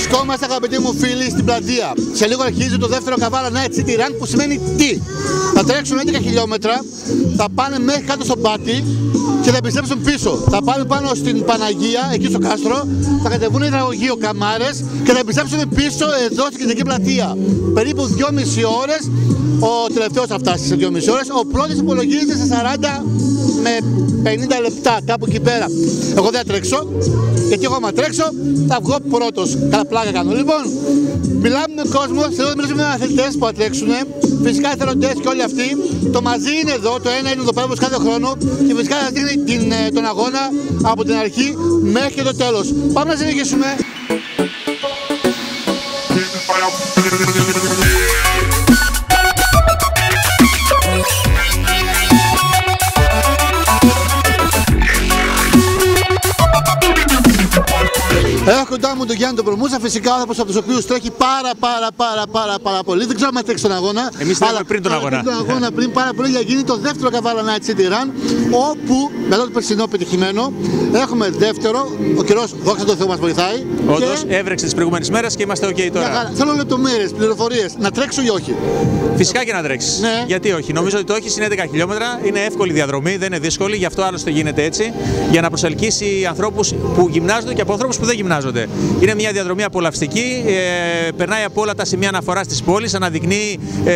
Βρισκόμαστε, αγαπητοί μου φίλοι, στην πλατεία. Σε λίγο αρχίζει το δεύτερο Kavala Night City Run, που σημαίνει τι? Θα τρέξουν 11 χιλιόμετρα, θα πάνε μέχρι κάτω στο Πάτη και θα επιστρέψουν πίσω. Θα πάνε πάνω στην Παναγία, εκεί στο κάστρο, θα κατεβούν υδραγωγείο Καμάρες και θα επιστρέψουν πίσω εδώ στην κεντρική πλατεία. Περίπου 2,5 ώρες. Ο τελευταίος θα φτάσει σε 2,5 ώρες. Ο πρώτος υπολογίζεται σε 40 με 50 λεπτά, κάπου εκεί πέρα. Εγώ δεν θα τρέξω, γιατί εγώ άμα τρέξω θα βγω πρώτος. Καλά πλάκα κάνω. Λοιπόν, μιλάμε με κόσμο, θέλω να μιλήσουμε με αθλητές που θα τρέξουν. Φυσικά εθελοντές και όλοι αυτοί. Το μαζί είναι εδώ, το ένα είναι εδώ πέρα όπως κάθε χρόνο. Και φυσικά θα δείχνει τον αγώνα από την αρχή μέχρι και το τέλος. Πάμε να συνεχίσουμε. Έχω κοντά μου τον Γιάννη τον Προμούσα, φυσικά άνθρωπος από τους οποίους τρέχει πάρα πολύ. Δεν ξέρω αν τρέξει τον αγώνα. Εμείς τρέχουμε πριν τον αγώνα. Πριν πάρα πολύ για να γίνει το δεύτερο Kavala Night City Run, όπου μετά το περσινό πετυχημένο έχουμε δεύτερο. Ο καιρός, δόξα τω Θεώ, μας βοηθάει. Όντως, έβρεξε τις προηγούμενες μέρες και είμαστε OK τώρα. Θέλω λεπτομέρειες, πληροφορίες. Να τρέξω ή όχι? Φυσικά και να τρέξεις. Ναι. Γιατί όχι? Νομίζω ότι το όχι είναι 11 χιλιόμετρα, είναι εύκολη διαδρομή, δεν είναι δύσκολη, γι' αυτό άλλωστε γίνεται έτσι. Για να προσελκύσει ανθρώπους που γυμνάζονται και από ανθρώπους που δεν γυμνάζονται. Είναι μια διαδρομή απολαυστική, περνάει από όλα τα σημεία αναφοράς της πόλης, αναδεικνύει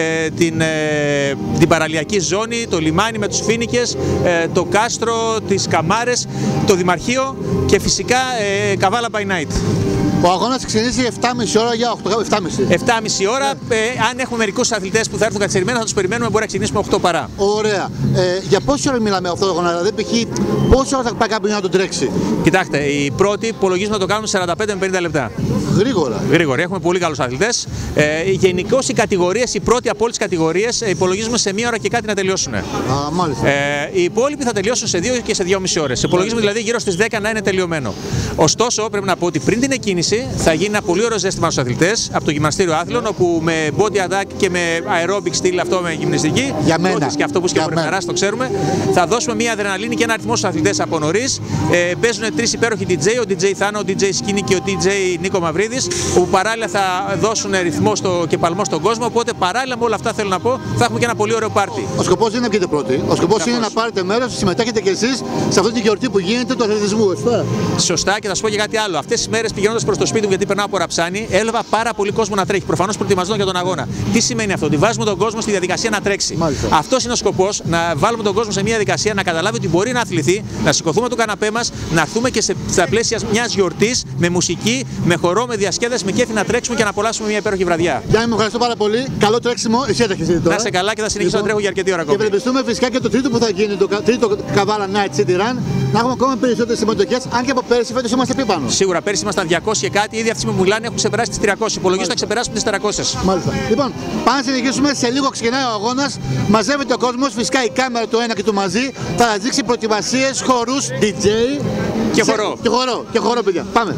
την παραλιακή ζώνη, το λιμάνι με τους φοίνικες, το κάστρο, τις Καμάρες, το Δημαρχείο και φυσικά Kavala by Night. Ο αγώνας ξεκινήσει 7,5 ώρα για 7,5 ώρα. Αν έχουμε μερικούς αθλητές που θα έρθουν καθυστερημένα, θα τους περιμένουμε. Μπορεί να ξεκινήσουμε 8 παρά. Ωραία. Για πόση ώρα μιλάμε αυτό το αγώνα? Δηλαδή, π.χ. πόση ώρα θα πάει κάποιος να τον τρέξει? Κοιτάξτε, οι πρώτοι υπολογίζουμε να το κάνουν 45 με 50 λεπτά. Γρήγορα. Έχουμε πολύ καλούς αθλητές. Γενικώς οι κατηγορίες, οι πρώτοι από όλες τις κατηγορίες, υπολογίζουμε σε 1 ώρα και κάτι να τελειώσουν. Μάλιστα. Οι υπόλοιποι θα τελειώσουν σε 2 και σε 2,5 ώρες. Υπολογίζουμε δηλαδή γύρω στις 10 να είναι τελειωμένο. Ωστόσο, πρέπει να πω ότι πριν την εκκίνηση θα γίνει ένα πολύ ωραίο ζέστημα στους αθλητές από το Γυμναστήριο Άθλων, όπου με body attack και με aerobic στυλ, αυτό με γυμναστική, για μένα. Και αυτό που και το ξέρουμε, θα δώσουμε μια αδρεναλίνη και ένα αριθμό στους αθλητές από νωρίς. Παίζουν 3 υπέροχοι DJ, ο DJ Θάνο, ο DJ Σκίνη και ο DJ Νίκο Μαυρίδης, όπου παράλληλα θα δώσουν ρυθμό και παλμό στον κόσμο. Οπότε παράλληλα με όλα αυτά θέλω να πω, θα έχουμε και ένα πολύ ωραίο πάρτι. Ο σκοπός δεν είναι να βγείτε πρώτοι. Ο σκοπός είναι να πάρετε μέρος, συμμετέχετε κι εσείς σε αυτή τη γιορτή που γίνεται του αθλητισμού. Σωστά, και θα σου πω και κάτι άλλο. Αυτές τις μέρες πηγαίνοντας προς το σπίτι μου, γιατί περνάω από Ραψάνη, έλαβα πάρα πολύ κόσμο να τρέχει. Προφανώς προετοιμαζόταν για τον αγώνα. Τι σημαίνει αυτό? Ότι βάζουμε τον κόσμο στη διαδικασία να τρέξει. Αυτός είναι ο σκοπός, να βάλουμε τον κόσμο σε μια διαδικασία να καταλάβει ότι μπορεί να αθληθεί, να σηκωθούμε το καναπέ μας, να έρθουμε και στα πλαίσια μιας γιορτής με μουσική, με χορό, με διασκέδαση, με κέφι να τρέξουμε και να απολαύσουμε μια υπέροχη βραδιά. Γιάννη, μου ευχαριστώ πάρα πολύ. Καλό τρέξιμο. Εσύ έτρεχες τώρα. Να είσαι καλά και θα συνεχίσω να τρέχω για αρκετή ώρα ακόμα. Και ευελπιστούμε φυσικά και το τρίτο που θα γίνει, το τρίτο Kavala Night City Run, να έχουμε ακόμα περισσότερες συμμετοχές. Αν και από πέρυσι φέτος είμαστε πιο πάνω. Σίγουρα, πέρυσι ήμασταν 200 και κάτι, ήδη αυτοί που μιλάνε έχουν ξεπεράσει τις 300. Υπολογίζω να ξεπεράσουμε τις 400. Μάλιστα. Λοιπόν, πάμε να συνεχίσουμε. Σε λίγο ξεκινάει ο αγώνας. Μαζεύεται ο κόσμος. Φυσικά η κάμερα του ένα και του μαζί θα δείξει προετοιμασίες, χορούς, DJ και χορό, παιδιά. Πάμε.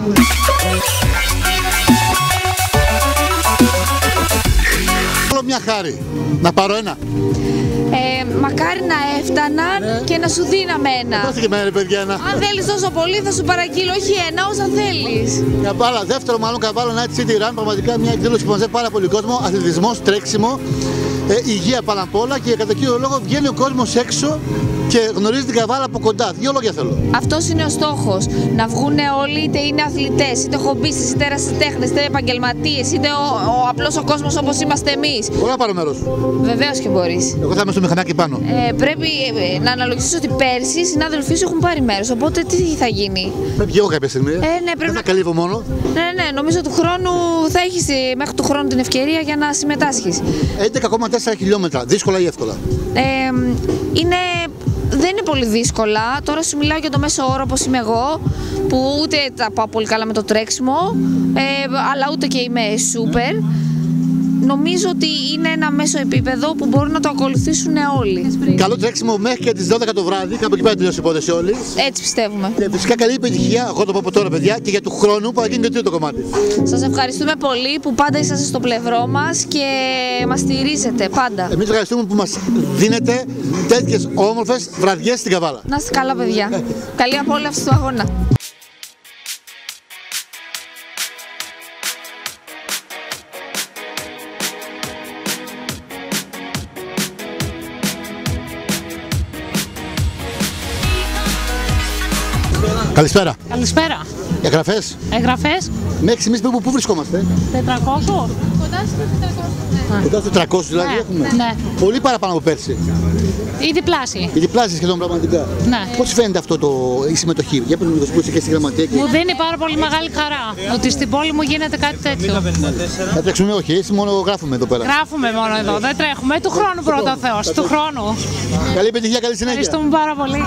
Θέλω μια χάρη. Να πάρω ένα. Μακάρι να έφταναν και να σου δίναμε ένα. Δώστε και εμένα, παιδιά, ένα. Αν θέλεις τόσο πολύ θα σου παραγγείλω, όχι ένα, όσα θέλεις. Δεύτερο μάλλον Kavala Night City Run, πραγματικά μια εκδήλωση που μαζεύει πάρα πολύ κόσμο, αθλητισμός, τρέξιμο, υγεία πάνω απ' όλα και κατά κύριο λόγο βγαίνει ο κόσμος έξω και γνωρίζει την Kavala από κοντά. 2 λόγια θέλω. Αυτός είναι ο στόχος. Να βγουν όλοι, είτε είναι αθλητές, είτε χομπίστες, είτε ερασιτέχνες, είτε επαγγελματίες, είτε ο απλός ο κόσμος όπως είμαστε εμείς. Μπορώ να πάρω μέρος? Βεβαίως και μπορείς. Εγώ θα είμαι στο μηχανάκι πάνω. Πρέπει να αναλογιστείς ότι πέρσι οι συνάδελφοί σου έχουν πάρει μέρος. Οπότε τι θα γίνει? Πρέπει εγώ κάποια στιγμή. Πρέπει να καλύβω μόνο. Ναι, νομίζω του χρόνου θα έχεις μέχρι του χρόνου την ευκαιρία για να συμμετάσχεις. 11,4 χιλιόμετρα. Δύσκολα ή εύκολα? Δεν είναι πολύ δύσκολα. Τώρα σου μιλάω για το μέσο όρο όπως είμαι εγώ, που ούτε τα πάω πολύ καλά με το τρέξιμο, αλλά ούτε και είμαι σούπερ. Νομίζω ότι είναι ένα μέσο επίπεδο που μπορούν να το ακολουθήσουν όλοι. Καλό τρέξιμο μέχρι και τις 12 το βράδυ, κάπου εκεί πέρα τελειώσει η υπόθεση όλη. Έτσι πιστεύουμε. Και φυσικά καλή επιτυχία, εγώ το πω από τώρα, παιδιά, και για του χρόνου που θα γίνει το τρίτο κομμάτι. Σας ευχαριστούμε πολύ που πάντα είσαστε στο πλευρό μας και μας στηρίζετε πάντα. Εμείς ευχαριστούμε που μας δίνετε τέτοιες όμορφες βραδιές στην Kavala. Να είστε καλά, παιδιά. Καλή απόλαυση του αγώνα. Καλησπέρα. Καλησπέρα. Εγγραφές. Εγγραφές. Μέχρι στιγμής πού βρισκόμαστε? 400. Κοντά στους 400 δηλαδή Ναι, έχουμε. ναι. Πολύ παραπάνω από πέρσι. Ή διπλάσιοι. Η διπλάσια σχεδόν πραγματικά. Ναι. Πώς φαίνεται αυτό η συμμετοχή? Για πες μου λίγο που είσαι και στη γραμματεία. Μου δίνει πάρα πολύ μεγάλη χαρά ότι στην πόλη μου γίνεται κάτι τέτοιο. Θα τρέξουμε όχι, έτσι μόνο γράφουμε εδώ πέρα. Γράφουμε μόνο εδώ, δεν τρέχουμε. Του χρόνου πρώτα ο Θεός, του χρόνου. Καλή επιτυχία, καλή συνέχεια. Ευχαριστούμε πάρα πολύ.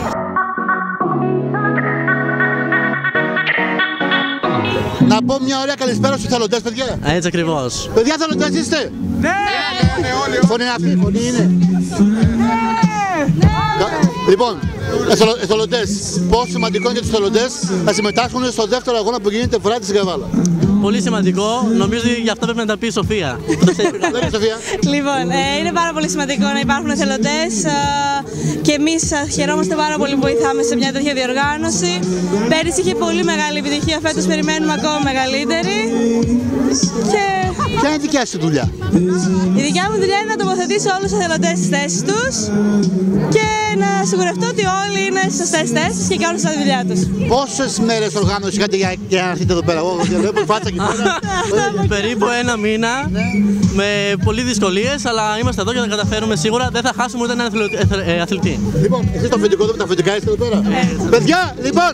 Να πω μια ωραία καλησπέρα στους θελοντές, παιδιά. Έτσι ακριβώς. Παιδιά, θελοντές είστε? Ναι! Φωνή είναι αυτή, φωνή είναι. Λοιπόν, εθελοντές, πόσο σημαντικό είναι για τους εθελοντές να συμμετάσχουν στο δεύτερο αγώνα που γίνεται φορά στην Καβάλα? Πολύ σημαντικό. Νομίζω γι' αυτό πρέπει να τα πει η Σοφία. Δεν είναι Σοφία. Λοιπόν, είναι πάρα πολύ σημαντικό να υπάρχουν εθελοντές και εμείς χαιρόμαστε πάρα πολύ που βοηθάμε σε μια τέτοια διοργάνωση. Πέρυσι είχε πολύ μεγάλη επιτυχία, φέτος περιμένουμε ακόμα μεγαλύτερη. Και Ποια είναι η δικιά σου δουλειά? η δικιά μου δουλειά είναι να τοποθετήσω όλους τους εθελοντές στις θέσεις τους και να σιγουρευτώ ότι όλοι είναι στις σωστές θέσεις και κάνουν τη δουλειά τους. Πόσες μέρες οργάνωση είχατε για να έρθετε εδώ πέρα? Εγώ βλέπω φάτσα εκεί πέρα. Περίπου ένα μήνα με πολλές δυσκολίες, αλλά είμαστε εδώ και θα καταφέρουμε σίγουρα. Δεν θα χάσουμε ούτε έναν αθλητή. Λοιπόν, εσείς το αφεντικό εδώ, τα αφεντικά είστε εδώ πέρα. Παιδιά, λοιπόν.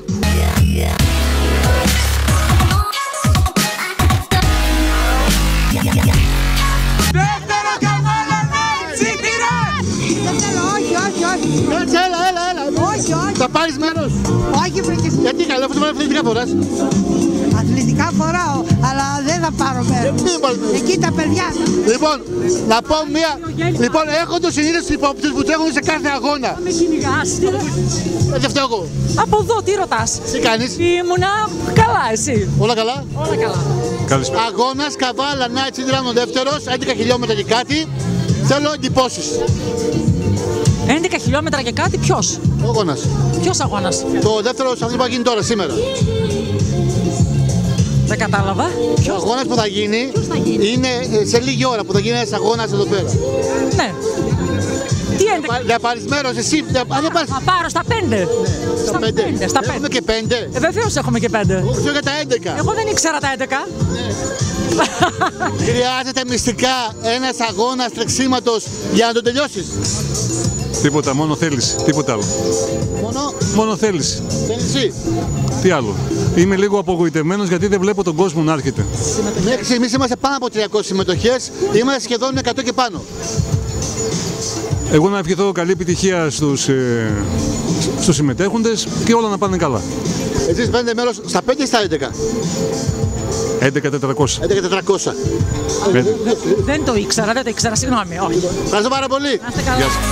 Έλα. Όχι. Θα πάρεις μέρος? Όχι, βρήκε. Γιατί καλά, αφού το αθλητικά φοράς? Αθλητικά φοράω, αλλά δεν θα πάρω μέρος. Εκεί τα παιδιά. Λοιπόν, να πω μία. Λοιπόν, έχω το συνήθως υπόπτες που τρέχουν σε κάθε αγώνα. Με κυνηγάς. Δεν φταίω εγώ. Από εδώ τι ρωτάς? Τι κάνεις? Ήμουνα καλά, εσύ. Όλα καλά? Όλα καλά. Καλησπέρα. Αγώνας Καβάλα Night City Run ο δεύτερος, 11 χιλιόμετρα και κάτι. Θέλω εντυπώσεις. 11 χιλιόμετρα και κάτι, ποιος? Ο αγώνας. Ποιος αγώνας? Το δεύτερο αυτό που θα γίνει τώρα, σήμερα. Δεν κατάλαβα. Ο αγώνας που θα γίνει είναι σε λίγη ώρα που θα γίνει ένας αγώνας εδώ πέρα. Ναι. Τι 11? Θα πάρεις μέρος εσύ, αν δεν πάρεις Θα πάρω στα 5. στα 5. Στα Έχουμε 5. και 5. Βεβαίως έχουμε και 5. Εγώ ξέρω για τα 11. Εγώ δεν ήξερα τα 11. Χρειάζεται μυστικά ένας αγώνας τρεξίματος για να το τελειώσεις. Τίποτα, μόνο θέληση, τίποτα άλλο. Μόνο θέληση. Θέλεις εσύ. Τι άλλο. Είμαι λίγο απογοητευμένος γιατί δεν βλέπω τον κόσμο να έρχεται. Μέχρι στιγμής είμαστε πάνω από 300 συμμετοχές, είμαστε σχεδόν 100 και πάνω. Εγώ να ευχηθώ καλή επιτυχία στους συμμετέχοντες και όλα να πάνε καλά. Εσείς παίρνετε μέρος στα 5 ή στα 11? 11.400. 11.400. Δεν το ήξερα, συγγνώμη. Όχι. Ευχαριστώ πάρα πολύ. Να είστε καλά. Γεια σας.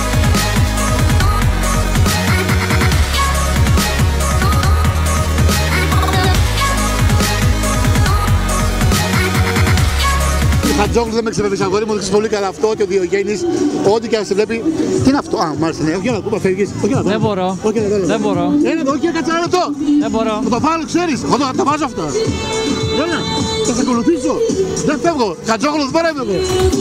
Χατζόγλου δεν με ξεφεύγεις αγόρι μου, δείξεις πολύ καλά αυτό ότι ο Διογέννης, ό,τι και αν σε βλέπει. Τι είναι αυτό? Α, μάλιστα, ναι, όχι να το φεύγεις. Δεν μπορώ. Δεν μπορώ. Όχι, κάτσε ένα λεπτό. Δεν μπορώ. Θα το βάλω, ξέρεις. Εγώ θα τα βάζω αυτά. Έλα, θα σε ακολουθήσω. Δεν φεύγω. Χατζόγλου, δεν πέρα είμαι εγώ.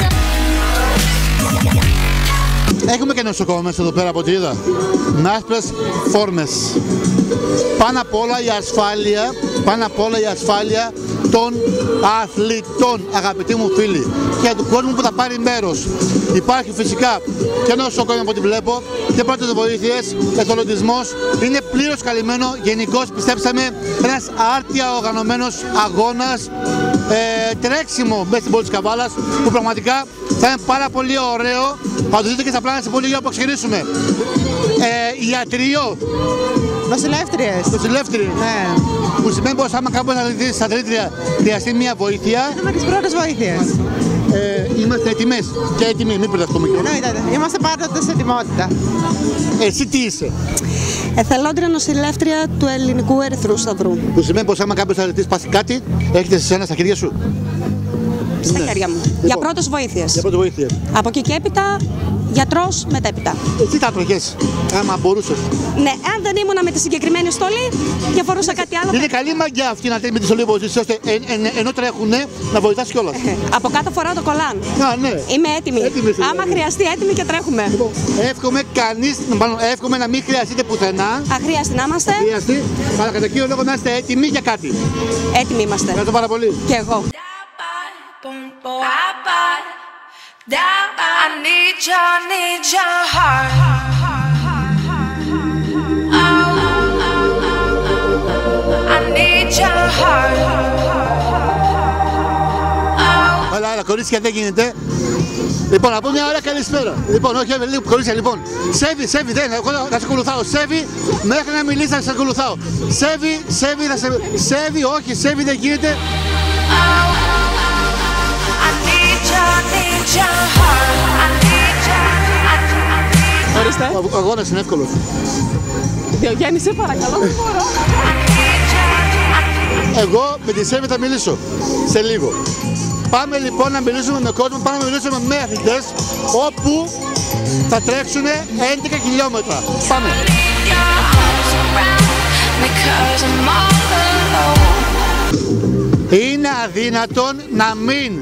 Έχουμε και νοσοκόμα μέσα εδώ πέρα από ό,τι είδα. Με άσπρες φόρμες. Πάνω απ' όλα η ασφάλεια των αθλητών, αγαπητοί μου φίλοι, και του κόσμου που θα πάρει μέρος. Υπάρχει φυσικά και νοσοκομείο από ό,τι βλέπω και πρώτες βοήθειες, εθελοντισμός, είναι πλήρως καλυμμένο. Γενικώς πιστέψαμε ένας άρτια οργανωμένος αγώνας, τρέξιμο μέσα στην πόλη της Καβάλας, που πραγματικά θα είναι πάρα πολύ ωραίο. Θα το δείτε και στα πλάνα σε πολύ λίγο που ξεκινήσουμε. Ιατρείο. Νοσηλεύτριες. Νοσηλεύτριες. Ναι. Που σημαίνει πως άμα κάποιος στα τρίτρια χρειαστεί μια βοήθεια. Έχουμε τις πρώτες βοήθειες. Είμαστε έτοιμες και έτοιμοι, μην μπερδευτούμε κιόλας. Εννοείται. Είμαστε πάντοτε σε ετοιμότητα. Εσύ τι είσαι? Εθελόντρια νοσηλεύτρια του Ελληνικού Ερυθρού Σταυρού. Που σημαίνει πως άμα κάποιος αθλητής πάθει κάτι, έχετε σε εσένα στα χέρια σου. Στα χέρια μου. Για πρώτες βοήθειες. Για πρώτη βοήθεια. Από εκεί και έπειτα Γιατρός μετέπειτα. Τι θα τροχές, άμα μπορούσες? Ναι, αν δεν ήμουνα με τη συγκεκριμένη στολή και φορούσα κάτι άλλο. Είναι καλή μαγιά αυτή να τρέχει με τη στολή που ζεις, ώστε ενώ τρέχουνε να βοηθάς κιόλας. Από κάτω φοράω το κολάν. Α, ναι. Είμαι έτοιμη. Άμα χρειαστεί, έτοιμη και τρέχουμε. Εύχομαι να μην χρειαστείτε πουθενά. Αχρίαστη να είμαστε. Αχρίαστη, αλλά κατά κύριο λόγο να είστε έτοιμοι για κάτι. Έτοιμοι είμαστε. Ευχαριστώ πάρα πολύ. Και εγώ. I need your heart. I need your heart. Έλα, κορίτσια, δεν γίνεται. Λοιπόν, να πω μια ώρα καλησπέρα. Λοιπόν, όχι, λίγο κορίτσια, λοιπόν. Σέβη, δεν, εγώ θα σε ακολουθάω. Σέβη, μέχρι να μιλήσεις θα σε ακολουθάω. Σέβη, όχι, Σέβη δεν γίνεται. Ορίστε. Ο αγώνας είναι εύκολος. Διογέννη, σε παρακαλώ, δεν μπορώ. Εγώ με τη Σέβη θα μιλήσω σε λίγο. Πάμε λοιπόν να μιλήσουμε με κόσμο, πάμε να μιλήσουμε με αθλητές όπου θα τρέξουν 11 χιλιόμετρα. Πάμε. Είναι αδύνατον να μην.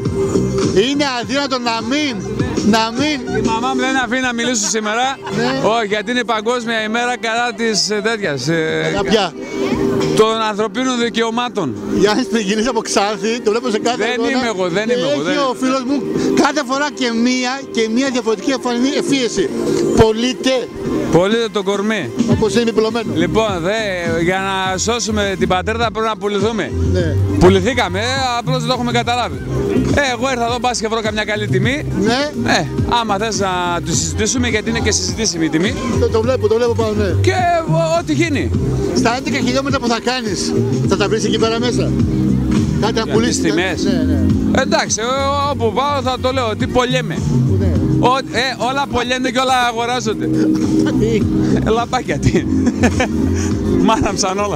Η μαμά μου δεν αφήνει να μιλήσω σήμερα. Ναι. Όχι, γιατί είναι παγκόσμια ημέρα κατά της τέτοιας. Ποια? Των ανθρωπίνων δικαιωμάτων. Γιάννης Πηγινής από Ξάνθη, το βλέπω σε κάθε Δεν είμαι εγώ. Έχει ο φίλος μου κάθε φορά και μία διαφορετική εφίεση. Πωλείται το κορμί. Όπως είναι υπηλωμένο. Λοιπόν, για να σώσουμε την πατρίδα πρέπει να πουληθούμε. Ναι. Πουληθήκαμε, απλώς δεν το έχουμε καταλάβει. Εγώ ήρθα εδώ, πας και βρω καμιά καλή τιμή. Ναι. Άμα θες να το συζητήσουμε, γιατί είναι και συζητήσιμη η τιμή. Το βλέπω πάνω, ναι. Και ό,τι γίνει. Στα 11 χιλιόμετρα που θα κάνεις, θα τα βρεις εκεί πέρα μέσα? Κάτι να πουλήσεις? Τις τιμές. Ναι. Εντάξει, όπου πάω θα το λέω, τι πολιέμαι. Ναι. Όλα πολιένται και όλα αγοράζονται. Λαπάκια τι. Μάθαμψαν όλα.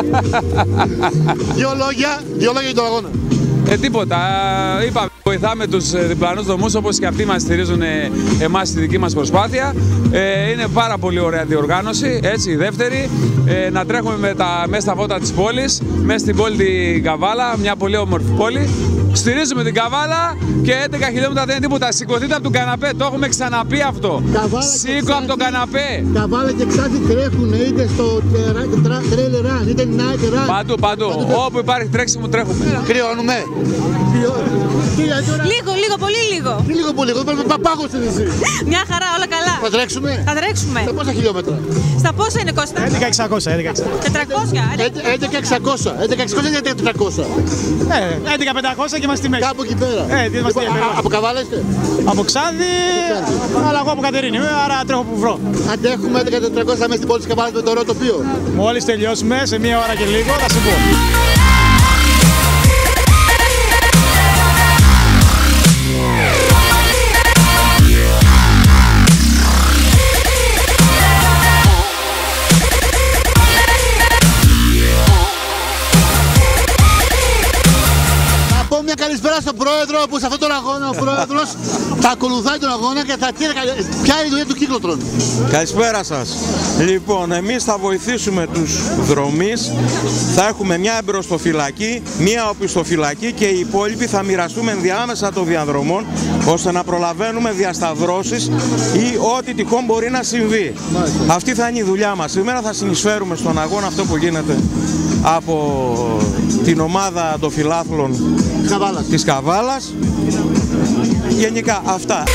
Δύο λόγια για τον αγώνα. Τίποτα. Είπαμε, βοηθάμε τους διπλανούς δομούς όπως και αυτοί μας στηρίζουν εμάς στη δική μας προσπάθεια. Είναι πάρα πολύ ωραία διοργάνωση, έτσι, η δεύτερη. Να τρέχουμε μέσα στα φώτα της πόλης, μέσα στην πόλη την Καβάλα, μια πολύ όμορφη πόλη. Στηρίζουμε την Καβάλα και 11 χιλιόμετρα δεν είναι τίποτα. Σηκωθείτε από τον καναπέ, το έχουμε ξαναπεί αυτό. Σήκω από τον καναπέ. Καβάλα και Ξάνθη τρέχουν είτε στο Trail Run, είτε Night Run. Παντού. Όπου υπάρχει τρέξιμο τρέχουμε. Κρυώνουμε. Λίγο, πολύ λίγο. Τι λίγο πολύ, εγώ είμαι παπάγος στην εσύ. Μια χαρά, όλα καλά. Θα τρέξουμε. Θα τρέξουμε. Στα πόσα χιλιόμετρα? Στα πόσα είναι, Κώστα? 11.600. 11.600. 11.600 ή 11.400? 11.500 και είμαστε στη μέση. Κάπου εκεί πέρα. Από Καβάλα είστε? Από Ξάνθη, αλλά εγώ από Κατερίνη, άρα τρέχω που βρω. Αντέχουμε 11.400 μέσα στην πόλη της Καβάλας με το ωραίο τοπίο. Μόλις τελειώσουμε, σε μία ώρα και λίγο, θα σου πω. Μια καλησπέρα στον πρόεδρο που σε αυτόν τον αγώνα ο πρόεδρος θα ακολουθάει τον αγώνα και θα ποια είναι η δουλειά του κύκλοτρον. Καλησπέρα σας. Λοιπόν, εμείς θα βοηθήσουμε τους δρομείς, θα έχουμε μια εμπροστοφυλακή, μια οπισθοφυλακή και οι υπόλοιποι θα μοιραστούμε ενδιάμεσα των διαδρομών ώστε να προλαβαίνουμε διασταυρώσεις ή ό,τι τυχόν μπορεί να συμβεί. Αυτή θα είναι η δουλειά μας. Σήμερα θα συνεισφέρουμε στον αγώνα αυτό που γίνεται από την ομάδα των φιλάθλων της Καβάλας. Γενικά αυτά.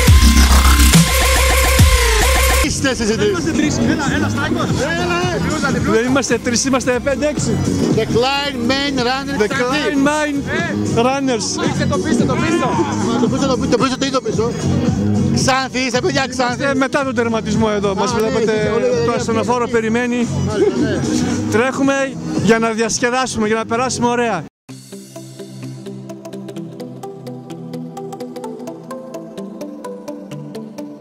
Δεν είμαστε τρεις, είμαστε 5-6. The Klein Main Runners. The Klein Main Runners. Το πίσω, τι το πίσω? Ξάνθη, είστε παιδιά Ξάνθη. Μετά τον τερματισμό εδώ, μας βλέπετε, το ασθενοφόρο περιμένει. Τρέχουμε για να διασκεδάσουμε, για να περάσουμε ωραία.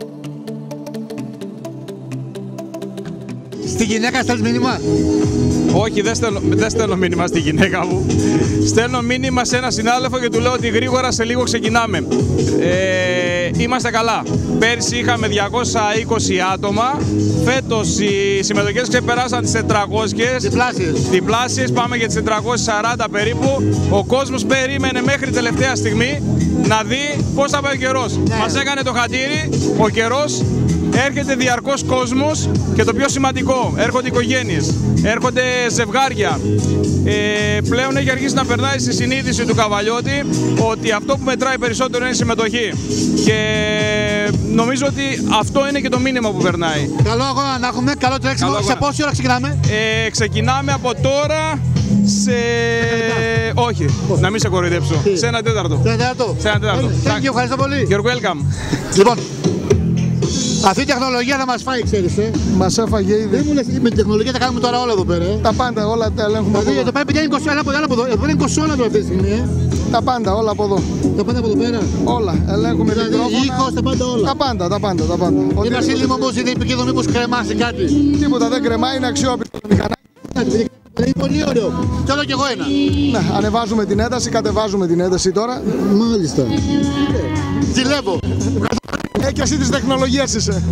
Στη γυναίκα στέλνεις μήνυμα? Όχι, δεν στέλνω μήνυμα στη γυναίκα μου. Στέλνω μήνυμα σε ένα συνάδελφο και του λέω ότι γρήγορα σε λίγο ξεκινάμε. Είμαστε καλά. Πέρσι είχαμε 220 άτομα. Φέτος οι συμμετοχές ξεπεράσαν τις 400. Διπλάσιες, πάμε για τις 440 περίπου. Ο κόσμος περίμενε μέχρι τελευταία στιγμή να δει πώς θα πάει ο καιρός. Μας έκανε το χατήρι, ο καιρός. Έρχεται διαρκώς κόσμος και το πιο σημαντικό, έρχονται οικογένειες, έρχονται ζευγάρια. Πλέον έχει αρχίσει να περνάει στη συνείδηση του Καβαλιώτη ότι αυτό που μετράει περισσότερο είναι η συμμετοχή. Και νομίζω ότι αυτό είναι και το μήνυμα που περνάει. Καλό αγώνα να έχουμε, καλό τρέξιμο. Σε πόση ώρα ξεκινάμε? Ξεκινάμε από τώρα σε... Όχι, να μην σε κοροϊδέψω. Σε 1 τέταρτο. Σε 1 τέταρτο. Ευχαριστώ πολύ. You're welcome. Λοιπόν, αυτή η τεχνολογία θα μας φάει, ξέρεις. Μας έφαγε ήδη. Δεν μου λες, με την τεχνολογία τα κάνουμε τώρα όλα εδώ πέρα. Τα πάντα, όλα τα ελέγχουμε. Δηλαδή, εδώ πέρα είναι 20 από εδώ. Εδώ είναι 20 όλα αυτή τη στιγμή. Τα πάντα, όλα από εδώ. Τα πάντα από εδώ πέρα. Όλα. Ελέγχουμε δηλαδή, ήχος, τα πάντα όλα. Τα πάντα. Είναι ασύλλημο όμως, είναι επικίνδυνο μήπως κρεμάσει κάτι. Τίποτα, δεν κρεμάει, είναι αξιόπιστο το μηχανάκι. Είναι πολύ ωραίο. Θέλω κι εγώ ένα. Ναι, ανεβάζουμε την ένταση, κατεβάζουμε την ένταση τώρα. Μάλιστα. Ζηλεύω. Και εσύ της τεχνολογίας είσαι.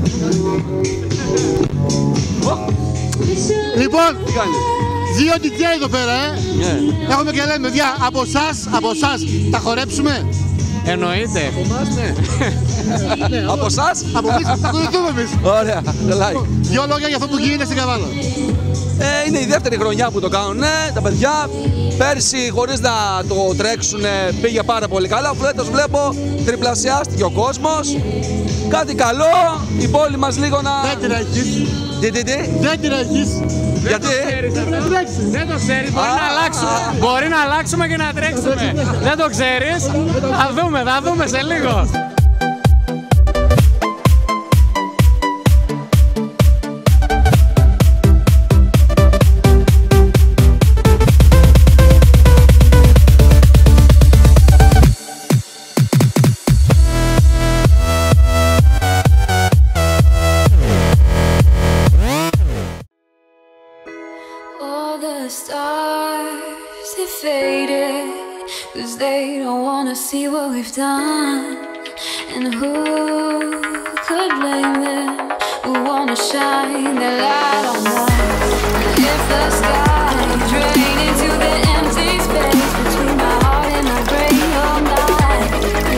Λοιπόν, 2 DJ εδώ πέρα, Έχουμε και λέμε, παιδιά, από εσάς τα χορέψουμε. Εννοείται. Από εμάς, ναι. Από εσάς. Από εμείς, τα χορευτούμε εμείς. Ωραία, like. 2 λόγια για αυτό που γίνεται στην Καβάλα. Είναι η δεύτερη χρονιά που το κάνουν τα παιδιά. Πέρσι, χωρίς να το τρέξουν, πήγε πάρα πολύ καλά. Φέτος βλέπω τριπλασιάστηκε ο κόσμος. Κάτι καλό, η πόλη μας λίγο να... Δεν την έχεις. Δεν την έχεις. Γιατί? Δεν το ξέρεις, μπορεί να αλλάξουμε και να τρέξουμε. Δεν το ξέρεις, θα δούμε σε λίγο. See what we've done, and who could blame them? Who wanna shine their light on us? If the sky drain into the empty space between my heart and my brain, you're mine.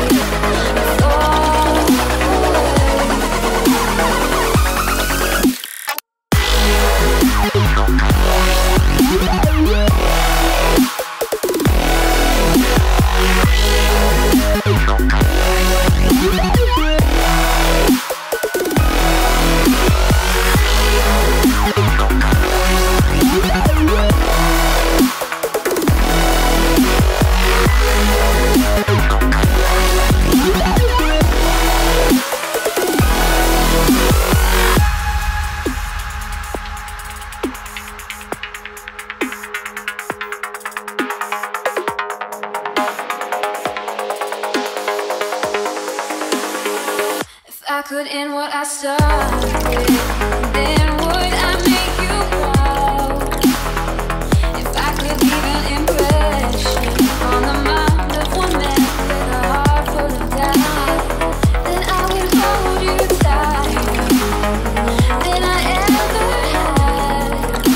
I could end what I started, then would I make you proud? If I could leave an impression on the mind of one man with a heart full of doubt, then I would hold you tighter than I ever had,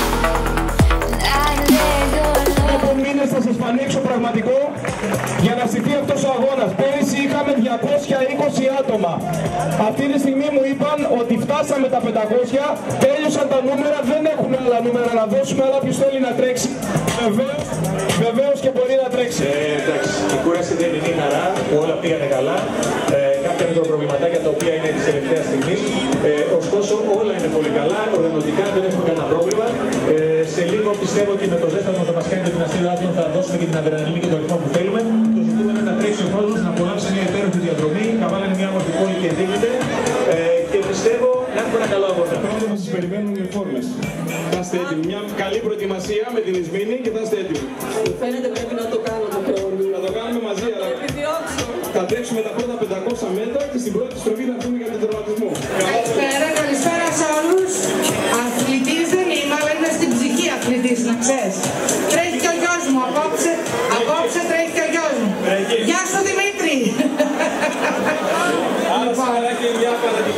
and I'd let your love. Από μήνες θα σας πανίξω πραγματικό για να στηθεί αυτός ο αγώνας. Πέρυσι είχαμε 220 άτομα. Αυτή τη στιγμή μου είπαν ότι φτάσαμε τα 500, τέλειωσαν τα νούμερα, δεν έχουν άλλα νούμερα να δώσουμε, αλλά ποιος θέλει να τρέξει, βεβαίως και μπορεί να τρέξει. Εντάξει, η κούραση δεν είναι χαρά, όλα πήγανε καλά. Κάποια μικροπροβληματάκια τα οποία είναι της τελευταίας στιγμής. Ωστόσο όλα είναι πολύ καλά, οργανωτικά δεν έχουμε κανένα πρόβλημα. Σε λίγο πιστεύω ότι με το ζέστασμα που θα μας κάνει το γυμναστήριο Άθλων θα δώσουμε και την αδρεναλίνη και το ρυθμό που θέλουμε. Το ζητούμε είναι να τρέξει ο κόσμος, να απολαύσει μια υπέροχη διαδρομή. Η Καβάλα είναι μια όμορφη πόλη και δίνεται. Και πιστεύω να έχουμε ένα καλό αγώνα. Πρώτα μας σας περιμένουν οι φόρμες. Θα είστε έτοιμοι. Μια καλή προετοιμασία με την Ισμήνη και θα είστε έτοιμοι. Φαίνεται πρέπει να το κάνω το χρόνο. Να το κάνουμε μαζί, αλλά θα τρέξουμε τα πρώτα 500 μέτρα και στην πρώτη στροφή θα δούμε για τον τερματισμό. Καλησπέρα σε όλους. Αθλητής δεν είμαι, αλλά είμαι στην ψυχή αθλητής, να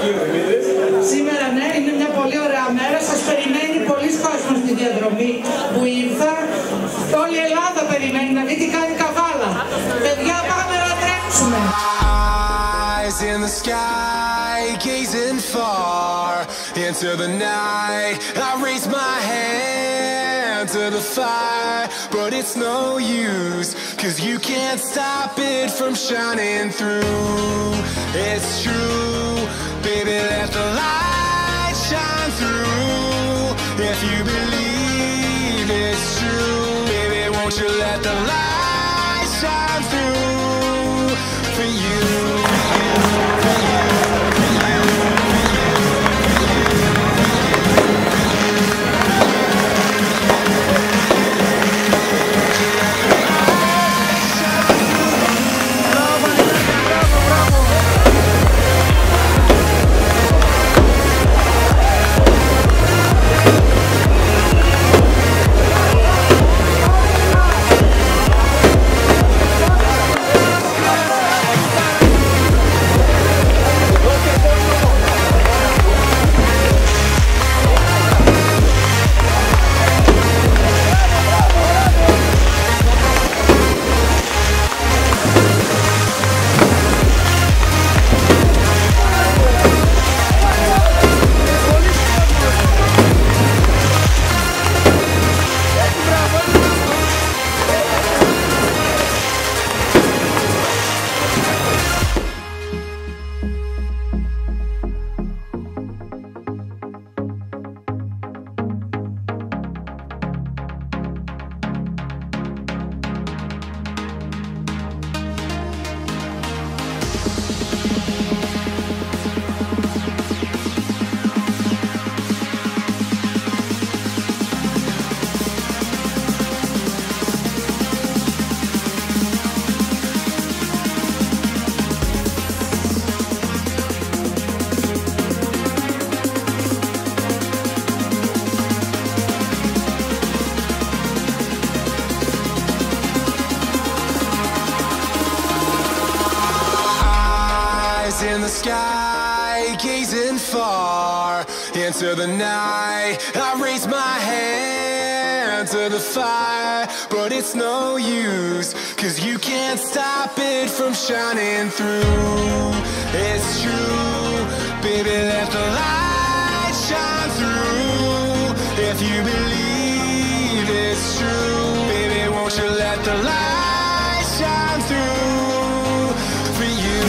Σήμερα ναι, είναι μια πολύ ωραία μέρα. Σας περιμένει πολλοί κόσμος στη διαδρομή που ήρθα. Όλη η Ελλάδα περιμένει να δει τι κάνει καβάλα. Παιδιά, πάμε να τρέξουμε. Eyes in the sky, gazing far into the night. I raise my hand to the fire, but it's no use, 'cause you can't stop it from shining through. It's true, baby, let the light shine through. If you believe it's true, baby, won't you let the light shine through for you. In the sky, gazing far into the night. I raise my hand to the fire, but it's no use, 'cause you can't stop it from shining through. It's true, baby, let the light shine through. If you believe it's true, baby, won't you let the light shine through for you.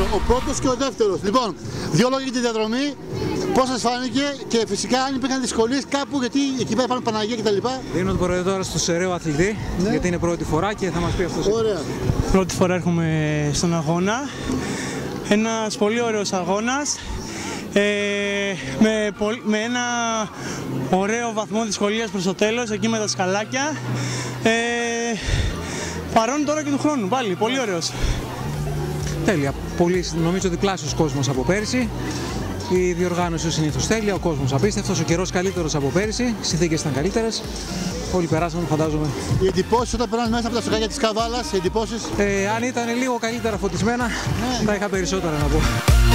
ο πρώτος και ο δεύτερος. Λοιπόν, δύο λόγια για τη διαδρομή. Πώς σας φάνηκε και φυσικά αν υπήρχαν δυσκολίες κάπου, γιατί εκεί πέρα πάνε Παναγία κτλ. Δίνω το πρωί τώρα στο σεραίο αθλητή, γιατί είναι πρώτη φορά και θα μας πει αυτός. Ωραία. Πρώτη φορά έρχομαι στον αγώνα. Ένας πολύ ωραίος αγώνας. Με ένα ωραίο βαθμό δυσκολίας προς το τέλος, εκεί με τα σκαλάκια. Παρόν τώρα και του χρόνου, πάλι, πολύ ωραίος. Τέλεια, πολύ, νομίζω διπλάσιος κόσμος από πέρσι. Η διοργάνωση συνήθως τέλεια, ο κόσμος απίστευτος, ο καιρός καλύτερος από πέρσι, οι συνθήκες ήταν καλύτερες. Όλοι περάσαμε, φαντάζομαι. Οι εντυπώσεις όταν περνάς μέσα από τα σοκάκια της Καβάλας, οι εντυπώσεις. Αν ήταν λίγο καλύτερα φωτισμένα, θα είχα περισσότερα να πω.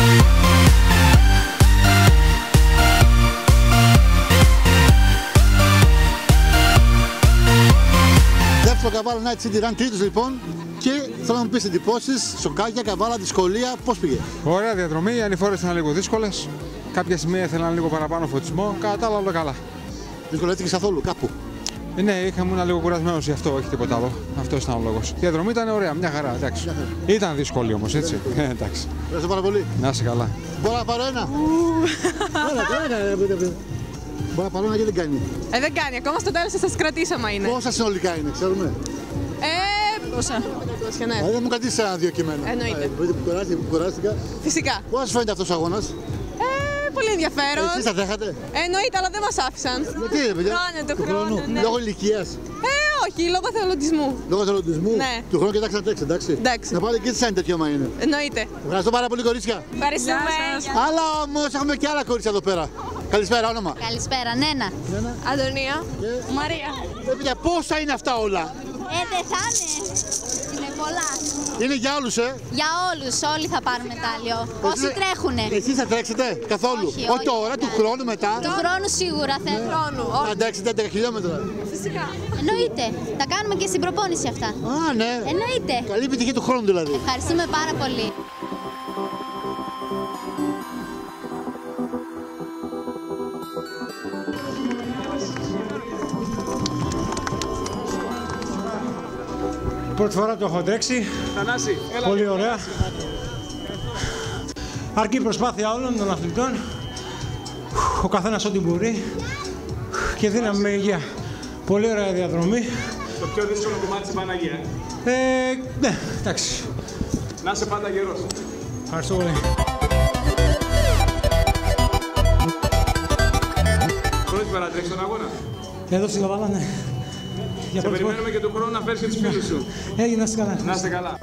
Δεύτερο Καβάλα Night City Run, τρίτος λοιπόν. Και θέλω να μου πεις εντυπώσεις, σοκάκια, Καβάλα, δυσκολία, πώς πήγε? Ωραία διαδρομή, οι ανηφόρες ήταν λίγο δύσκολες. Κάποια σημεία ήθελαν λίγο παραπάνω φωτισμό, κατά τα άλλα όλα καλά. Δυσκολεύτηκες καθόλου κάπου? Ναι, ήμουν λίγο κουρασμένος γι' αυτό, όχι τίποτα άλλο. Αυτό ήταν ο λόγος. Η διαδρομή ήταν ωραία, μια χαρά, εντάξει. Ήταν δύσκολη όμως, έτσι. Εντάξει. Ευχαριστώ πάρα πολύ. Να είσαι καλά. Μπορώ να πάρω ένα? Μπορώ να πάρω ένα και δεν κάνει. Δεν κάνει, ακόμα στο τέλος θα σας κρατήσω άμα είναι. Πόσα συνολικά είναι, ξέρουμε? Πόσα? Ναι. Δεν μου κρατήσεις ένα-δύο κείμενα. Εννοείται. Κουράστηκα. Φυσικά. Πώς σας φαίνεται αυτός ο αγώνας? Πολύ ενδιαφέρον. Εσείς τα δέχατε? Εννοείται, αλλά δεν μας άφησαν. Γιατί ρε παιδιά? Του χρόνου. Ναι. Λόγω ηλικίας? Όχι, λόγω εθελοντισμού. Λόγω εθελοντισμού? Ναι. Του χρόνου κοιτάξτε να τρέξετε, εντάξει. Να πάτε και τι σαν τέτοιο άμα είναι. Εννοείται. Ευχαριστώ πάρα πολύ, κορίτσια. Ευχαριστούμε. Αλλά όμως έχουμε και άλλα κορίτσια εδώ πέρα. Καλησπέρα, όνομα. Καλησπέρα, Νένα. Αντωνία. Μαρία. Παιδιά, πόσα είναι αυτά όλα? Δεν θα είναι. Είναι πολλά. Είναι για όλους, Για όλους, όλοι θα πάρουν μετάλλιο. Όσοι τρέχουνε. Εσείς θα τρέξετε καθόλου? Όχι τώρα, του χρόνου μετά. Του χρόνου σίγουρα θα Θα αντέξετε 10 χιλιόμετρα? Φυσικά. Εννοείται. Τα κάνουμε και στην προπόνηση αυτά. Α, ναι. Εννοείται. Καλή επιτυχία του χρόνου δηλαδή. Ευχαριστούμε πάρα πολύ. Πρώτη φορά το έχω τρέξει. Θανάση, έλα. Πολύ ωραία. Αρκεί η προσπάθεια όλων των αθλητών. Ο καθένας ό,τι μπορεί. Και δύναμη με υγεία. Πολύ ωραία διαδρομή. Το πιο δύσκολο κομμάτι της Παναγία. Ναι, εντάξει. Να είσαι πάντα γερός. Ευχαριστώ πολύ. Πρώτη φορά τρέχεις τον αγώνα? Εδώ στην Καβάλα, ναι. Σε περιμένουμε και του χρόνου να φέρεις και τους φίλους σου. Έγινε, να είστε καλά. Να είστε καλά.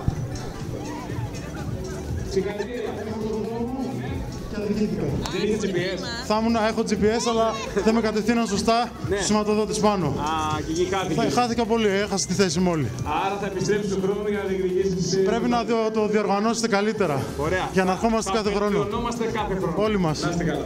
Δεν είχε GPS. Θα ήμουν να έχω GPS, αλλά δεν με κατευθύναν σωστά στους σηματοδότες πάνω. Α, και εκεί χάθηκες. Χάθηκα πολύ, έχασα τη θέση μου όλη. Άρα θα επιστρέψεις τον χρόνο για να διεκδικήσεις. Πρέπει να το διοργανώσετε καλύτερα. Ωραία. Για να ερχόμαστε κάθε χρόνο. Βελτιωνόμαστε κάθε χρόνο. Όλοι μας. Να είστε καλά.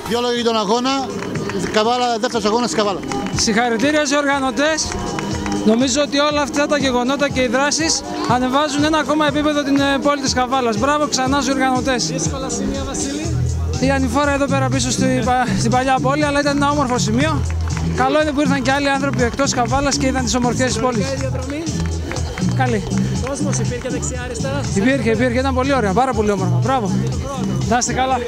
Δύο λόγια για τον αγώνα. Καβάλα, δεύτερος αγώνας στη Καβάλα. Συγχαρητήρια στους οργανωτές. Νομίζω ότι όλα αυτά τα γεγονότα και οι δράσεις ανεβάζουν ένα ακόμα επίπεδο την πόλη της Καβάλας. Μπράβο ξανά στους οργανωτές. Δύσκολα σημεία, Βασίλη. Η ανηφόρα εδώ πέρα πίσω στην παλιά πόλη, αλλά ήταν ένα όμορφο σημείο. Καλό είναι που ήρθαν και άλλοι άνθρωποι εκτός Καβάλας και είδαν τις ομορφιές της πόλης. Καλή. Κόσμος υπήρχε δεξιά-αριστερά. Υπήρχε, ήταν πολύ ωραία, πάρα πολύ όμορφα. Μπράβο. Να είστε καλά.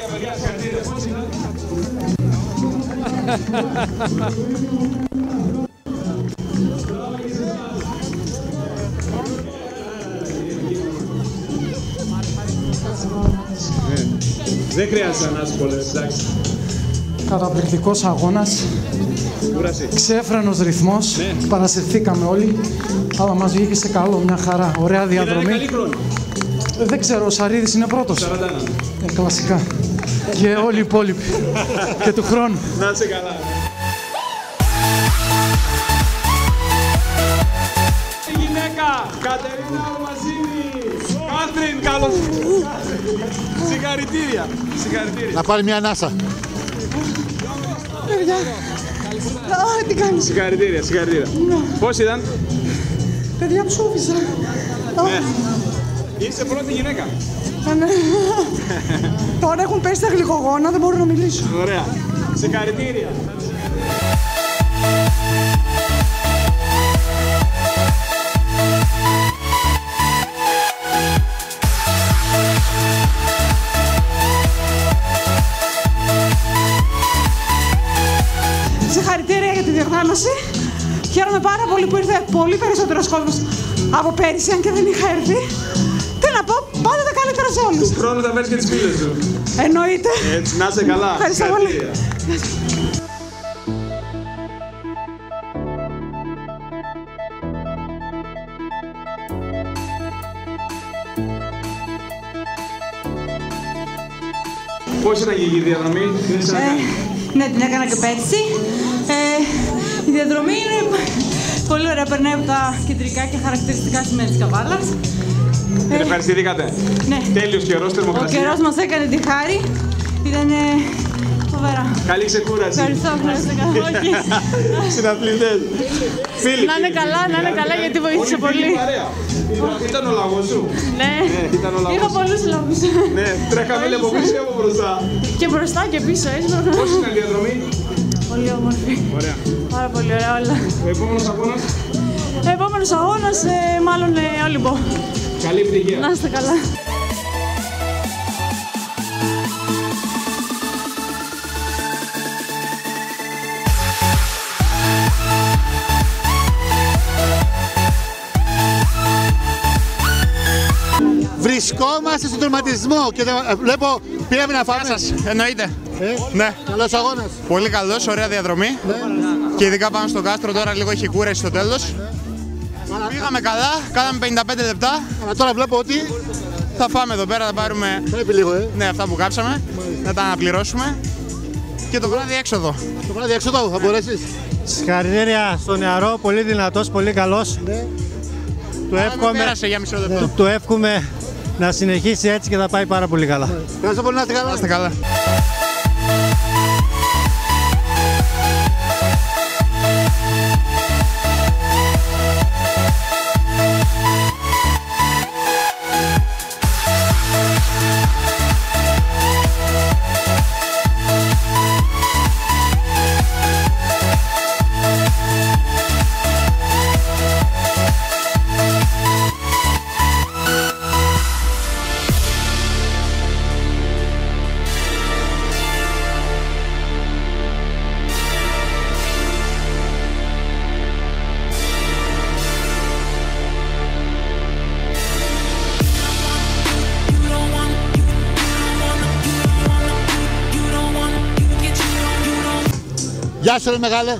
Δεν χρειάζεται να είσαι πολλές, εντάξει. Καταπληκτικός αγώνας. Ξέφρενος ρυθμός. Ναι. Παρασυρθήκαμε όλοι. Αλλά μας βγήκε σε καλό, μια χαρά. Ωραία διαδρομή. Καλή χρόνο. Δεν ξέρω, ο Σαρίδης είναι πρώτος. Κλασικά. Και όλοι οι υπόλοιποι. Και του χρόνου. Να είσαι καλά. Η γυναίκα, Κατερίνα Ορμαζίνη. Κάτριν, καλώς. Συγχαρητήρια. Να πάρει μια ανάσα. Παιδιά. Τι κάνεις? Συγχαρητήρια. Πώς ήταν? Παιδιά, ψούφισα. Ναι. Είσαι πρώτη γυναίκα. Ναι. Τώρα έχουν πέσει τα γλυκογόνα, δεν μπορώ να μιλήσω. Ωραία. Συγχαρητήρια. Συγχαρητήρια για τη διοργάνωση. Χαίρομαι πάρα πολύ που ήρθε πολύ περισσότερος κόσμος από πέρυσι, αν και δεν είχα έρθει. Τι να πω, πάντα τα καλύτερα σε όλους. Του χρόνου θα φέρεις και τις φίλες σου. Εννοείται. Έτσι, να είσαι καλά. Ευχαριστώ πολύ. Πώς ήταν η διαδρομή? Ναι, την έκανα και πέρσι. Η διαδρομή είναι πολύ ωραία, περνάει από τα κεντρικά και χαρακτηριστικά σημεία της Καβάλας. Την ευχαριστηθήκατε? Ναι. Τέλειος καιρός, θερμοκρασία. Ο καιρός μας έκανε τη χάρη. Ήταν φοβερά. Καλή ξεκούραση. Ευχαριστώ. Συναθλητές. Φίλοι. Να είναι καλά, γιατί βοήθησε πολύ. Ήταν ο λαγός σου? Ναι. Είχα πολλούς λόγους. Ναι, τρέχαμε από πίσω ή από μπροστά? Και μπροστά και πίσω, έτσι. Πώς ήταν η διαδρομή? Πολύ όμορφη. Ωραία. Πάρα πολύ ωραία όλα. Επόμενος αγώνας? Επόμενος αγώνας, μάλλον Όλυμπο. Καλή επιτυχία. Να είστε καλά. Βρισκόμαστε στον τερματισμό και βλέπω πήραμε να φάμε. Εννοείται. Ναι. Καλός αγώνας. Πολύ καλός, ωραία διαδρομή. Ναι. Και ειδικά πάνω στο κάστρο τώρα λίγο έχει κούραση στο τέλος. Πήγαμε καλά, κάναμε 55 λεπτά. Αλλά τώρα βλέπω ότι θα φάμε εδώ πέρα, θα πάρουμε ναι, αυτά που κάψαμε, να τα αναπληρώσουμε. Και το βράδυ έξοδο. Το βράδυ έξοδο θα μπορέσεις? Συγχαρητήρια στον νεαρό, πολύ δυνατός, πολύ καλός. Ναι. Πέρασε για μισό λεπτό. Του εύχομαι να συνεχίσει έτσι και θα πάει πάρα πολύ καλά. Ευχαριστώ πολύ, να είστε καλά. Να είστε καλά. Γεια σου ρε μεγάλε.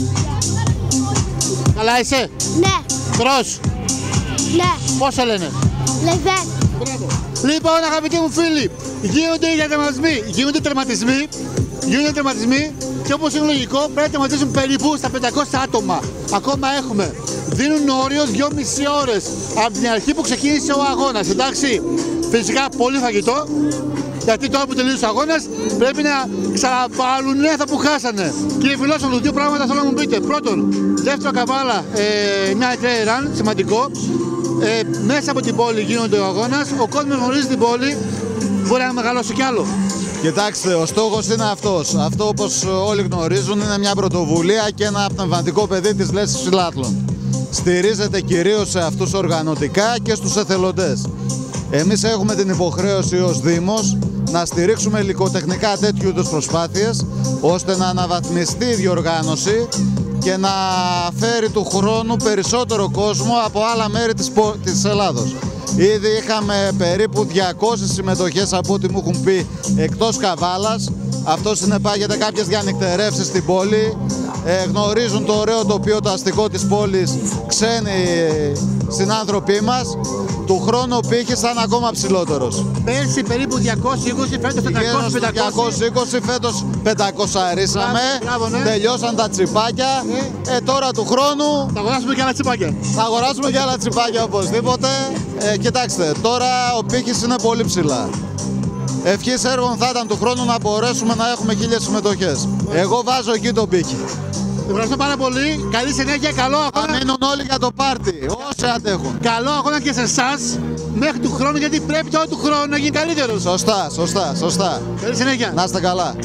Καλά είσαι? Ναι. Τρως? Ναι. Πώς σε λένε? Λεβέν. Λοιπόν αγαπητοί μου φίλοι, γίνονται τερματισμοί και όπως είναι λογικό πρέπει να τερματίσουν περίπου στα 500 άτομα. Ακόμα έχουμε. Δίνουν όριο 2,5 ώρες από την αρχή που ξεκίνησε ο αγώνας, εντάξει. Φυσικά πολύ φαγητό Γιατί τώρα που τελείωσε ο αγώνας πρέπει να ξαναπάλουν αυτά που χάσανε. Κύριε Φιλόσοφο, δύο πράγματα θέλω να μου πείτε. Πρώτον, δεύτερο καβάλα, μια trail run, σημαντικό. Μέσα από την πόλη γίνονται ο αγώνας, ο κόσμος γνωρίζει την πόλη, μπορεί να μεγαλώσει κι άλλο. Κοιτάξτε, ο στόχος είναι αυτός. Αυτό, όπως όλοι γνωρίζουν, είναι μια πρωτοβουλία και ένα πνευματικό παιδί της Λέσχης Φιλάθλων. Στηρίζεται κυρίως σε αυτούς οργανωτικά και στους εθελοντές. Εμείς έχουμε την υποχρέωση ως Δήμος να στηρίξουμε υλικοτεχνικά τέτοιου είδους προσπάθειες, ώστε να αναβαθμιστεί η διοργάνωση και να φέρει του χρόνου περισσότερο κόσμο από άλλα μέρη της Ελλάδος. Ήδη είχαμε περίπου 200 συμμετοχές από ό,τι μου έχουν πει εκτός Καβάλας. Αυτό συνεπάγεται κάποιες διανυκτερεύσεις στην πόλη. Γνωρίζουν το ωραίο τοπίο, το αστικό της πόλης, ξένοι συνάνθρωποι μας. Του χρόνου ο πύχης θα είναι ακόμα ψηλότερος. Πέρσι περίπου 220, φέτος 220, φέτος 500 ρίσαμε, τελειώσαν τα τσιπάκια. Τώρα του χρόνου θα αγοράσουμε και άλλα τσιπάκια. Θα αγοράσουμε και άλλα τσιπάκια οπωσδήποτε. Κοιτάξτε, τώρα ο πύχης είναι πολύ ψηλά. Ευχής έργων θα ήταν του χρόνου να μπορέσουμε να έχουμε 1000 συμμετοχές. Εγώ βάζω εκεί τον πύχη. Ευχαριστώ πάρα πολύ. Καλή συνέχεια, καλό αγώνα. Θα μείνουν όλοι για το πάρτι, όσοι αντέχουν. Καλό αγώνα και σε εσάς μέχρι του χρόνου, γιατί πρέπει τώρα του χρόνου να γίνει καλύτερος. Σωστά. Καλή συνέχεια. Να είστε καλά.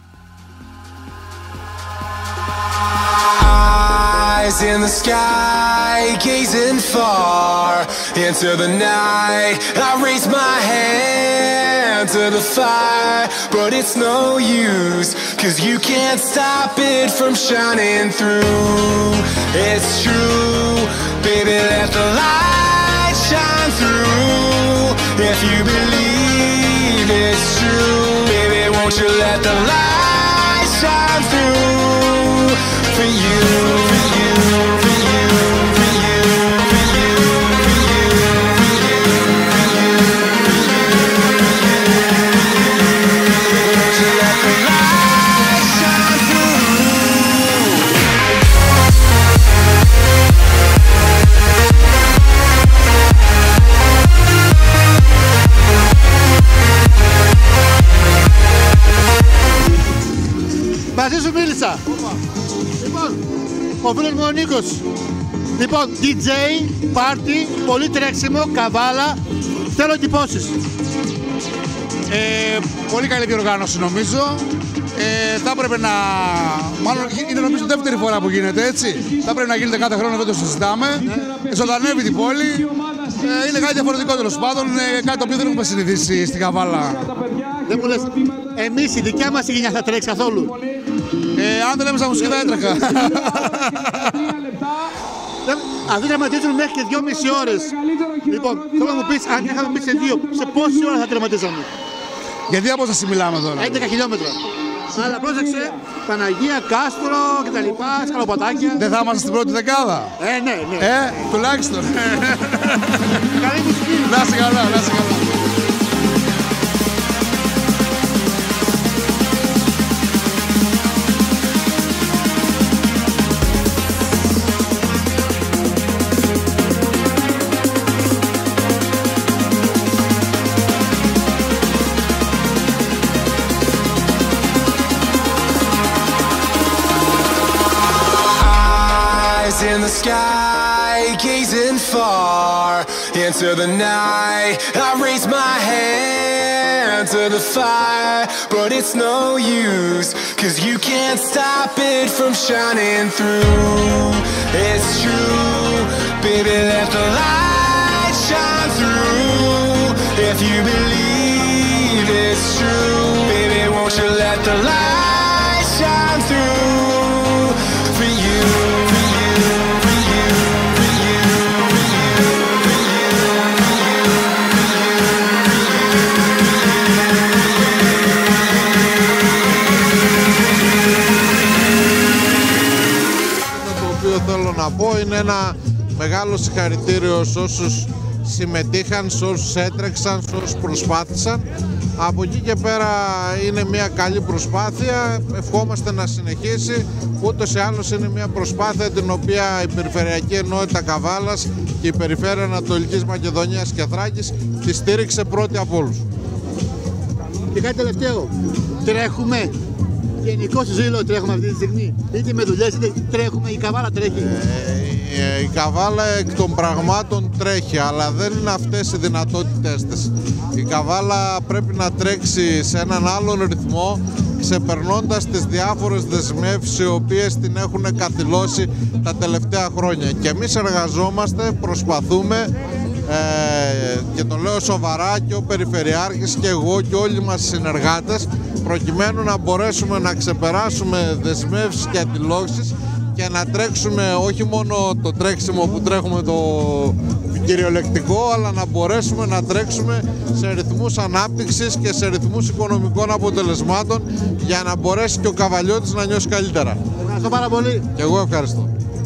Eyes in the sky, gazing far into the night. I raise my hand to the fire, but it's no use, 'cause you can't stop it from shining through. It's true, baby, let the light shine through. If you believe it's true, baby, won't you let the light shine through for you, for you, for you, for you, for you, for you, for you, for you, won't you let the light shine through? Μαζί σου μίλησα. Λοιπόν, ο φίλος μου ο Νίκος. Λοιπόν, DJ, πάρτι, πολύ τρέξιμο, καβάλα. Θέλω εντυπώσεις. Πολύ καλή διοργάνωση νομίζω. Θα έπρεπε να... Μάλλον είναι νομίζω δεύτερη φορά που γίνεται, έτσι. Θα πρέπει να γίνεται κάθε χρόνο, δεν το συζητάμε. Ζωντανεύει την πόλη. Είναι κάτι διαφορετικό τέλος πάντων. Κάτι το οποίο δεν έχουμε συνηθίσει στην Καβάλα. Δεν μου λες, εμείς η δικιά μας η γενιά θα τρέξει καθόλου. Αν δεν έμεσα μουσική θα έτρεχα. Αυτοί τερματίζουν μέχρι και 2,5 ώρες. Λοιπόν, θέλω να μου πεις, αν είχαμε μπει σε 2, σε πόση ώρα θα τερματίζαμε? Γιατί απόσταση μιλάμε τώρα? 11 χιλιόμετρα. Αλλά πρόσεξε, Παναγία, Κάστρο κτλ. Σκαλοπατάκια. Δεν θα είμαστε στην πρώτη δεκάδα? Ναι. Τουλάχιστον. Καλή μουσική. Να είσαι καλά, να είσαι καλά. In the sky, gazing far into the night. I raise my hand to the fire, but it's no use, 'cause you can't stop it from shining through. It's true, baby, let the light shine through. If you believe it's true, baby, won't you let the light shine through for you, for you, for you, for you, for you, for you, for you, Το οποίο θέλω να πω είναι ένα μεγάλο συγχαρητήριο σε όσους συμμετείχαν, σε όσους έτρεξαν, σε όσους προσπάθησαν. Από εκεί και πέρα είναι μια καλή προσπάθεια, ευχόμαστε να συνεχίσει. Ούτως ή άλλως είναι μια προσπάθεια την οποία η Περιφερειακή Ενότητα Καβάλας και η Περιφέρεια Ανατολικής Μακεδονίας και Θράκης τη στήριξε πρώτη από όλους. Και κάτι τελευταίο. Τρέχουμε. Γενικώς στη ζωή λέω τρέχουμε αυτή τη στιγμή. Είτε με δουλειές είτε τρέχουμε. Η Καβάλα τρέχει. Η Καβάλα εκ των πραγμάτων τρέχει, αλλά δεν είναι αυτές οι δυνατότητες της. Η Καβάλα πρέπει να τρέξει σε έναν άλλον ρυθμό, ξεπερνώντας τις διάφορες δεσμεύσεις οι οποίες την έχουν καθυλώσει τα τελευταία χρόνια. Και εμείς εργαζόμαστε, προσπαθούμε, και το λέω σοβαρά, και ο Περιφερειάρχης και εγώ και όλοι μας οι συνεργάτες, προκειμένου να μπορέσουμε να ξεπεράσουμε δεσμεύσεις και αντιλόξεις και να τρέξουμε όχι μόνο το τρέξιμο που τρέχουμε το κυριολεκτικό, αλλά να μπορέσουμε να τρέξουμε σε ρυθμούς ανάπτυξης και σε ρυθμούς οικονομικών αποτελεσμάτων, για να μπορέσει και ο καβαλιώτης να νιώσει καλύτερα. Ευχαριστώ πάρα πολύ. Και εγώ ευχαριστώ.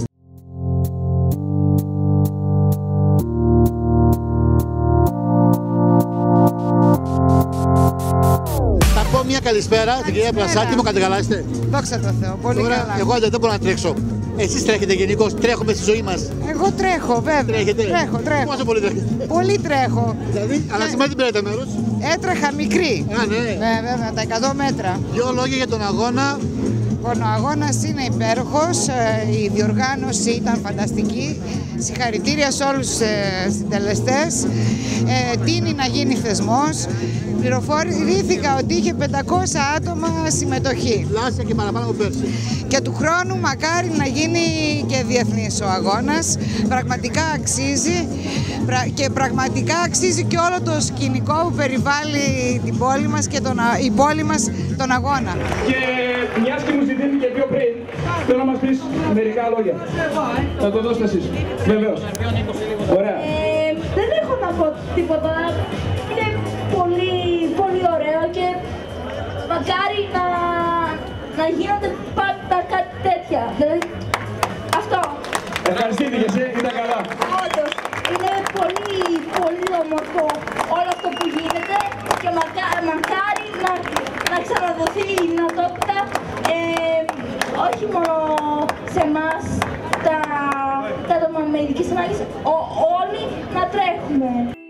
Θα πω μια καλησπέρα στην κυρία Πλασάκη, μου κατεγαλάστε. Δόξα τω Θεώ, πολύ καλά. Εγώ δεν μπορώ να τρέξω. Εσείς τρέχετε γενικώς, τρέχουμε στη ζωή μας. Εγώ τρέχω, βέβαια. Τρέχετε. Τρέχω. Πόσο πολύ τρέχετε? Πολύ τρέχω. Δηλαδή, αλλά σήμερα δεν πήρατε μέρος. Έτρεχα μικρή. Α, ναι. Βέβαια, τα 100 μέτρα. Δύο λόγια για τον αγώνα. Λοιπόν, ο αγώνας είναι υπέροχος, η διοργάνωση ήταν φανταστική. Συγχαρητήρια σε όλους τους συντελεστές. Τείνει να γίνει θεσμός. Πληροφορήθηκα ότι είχε 500 άτομα συμμετοχή. Λάσια και παραπάνω από πέρσι. Και του χρόνου μακάρι να γίνει και διεθνής ο αγώνας. Πραγματικά αξίζει και πραγματικά αξίζει και όλο το σκηνικό που περιβάλλει την πόλη μας και η πόλη μας τον αγώνα. Και μιας και μου ζητήθηκε πιο πριν, θέλω να μας πεις μερικά λόγια. Θα το δώσετε εσείς. Βεβαίως. Ωραία. Δεν έχω να πω τίποτα. Είναι πολύ ωραίο και μακάρι να γίνονται πάντα κάτι τέτοια. Δηλαδή, αυτό. Ευχαριστείτε και εσύ, ήταν καλά. Όντως, είναι πολύ όμορφο όλο αυτό που γίνεται και μακάρι να ξαναδοθεί η δυνατότητα όχι μόνο σε εμάς, τα άτομα με ειδικής ανάγκης, όλοι να τρέχουμε.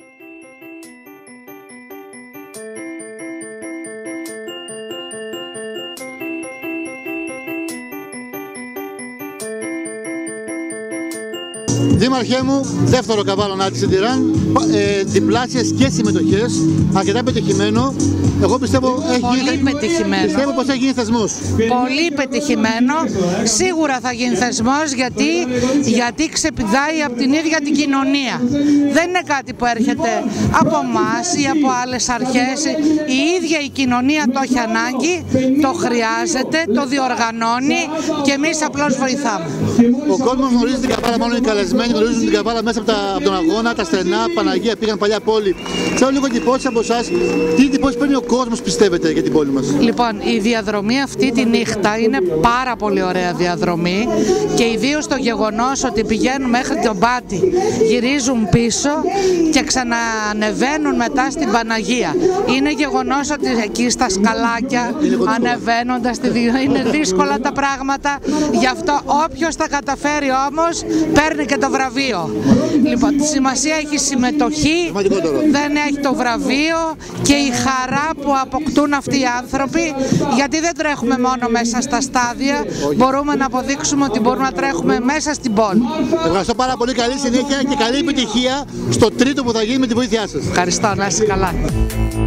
Δήμαρχέ μου, δεύτερο καβάλωνα της Τιράν, διπλάσιες και συμμετοχές, αρκετά πετυχημένο. Εγώ πιστεύω πως έχει γίνει θεσμός. Πολύ πετυχημένο. Σίγουρα θα γίνει θεσμός γιατί ξεπηδάει από την ίδια την κοινωνία. Δεν είναι κάτι που έρχεται από εμάς ή από άλλες αρχές. Η ίδια η κοινωνία το έχει ανάγκη, το χρειάζεται, το διοργανώνει και εμείς απλώς βοηθάμε. Ο κόσμος γνωρίζει την Καβάλα, μόνο οι καλεσμένοι γνωρίζουν την Καβάλα μέσα από τον αγώνα, τα στενά, Παναγία, πήγαν παλιά πόλη. Θέλω λίγο εντυπώσεις από εσάς, τι εντυπώσεις παίρνει ο κόσμος, πιστεύετε, για την πόλη μας? Λοιπόν, η διαδρομή αυτή τη νύχτα είναι πάρα πολύ ωραία διαδρομή και ιδίως το γεγονός ότι πηγαίνουν μέχρι τον Πάτη, γυρίζουν πίσω και ξανανεβαίνουν μετά στην Παναγία. Είναι γεγονός ότι εκεί στα σκαλάκια, ανεβαίνοντας είναι δύσκολα τα πράγματα, γι' αυτό όποιος τα καταφέρει όμως παίρνει και το βραβείο. Λοιπόν, τη σημασία έχει συμμετοχή, δεν έχει το βραβείο και η χαρά που αποκτούν αυτοί οι άνθρωποι, γιατί δεν τρέχουμε μόνο μέσα στα στάδια, μπορούμε να αποδείξουμε ότι μπορούμε να τρέχουμε μέσα στην πόλη. Ευχαριστώ πάρα πολύ, καλή συνέχεια και καλή επιτυχία στο τρίτο που θα γίνει με τη βοήθειά σας. Ευχαριστώ, να είστε καλά.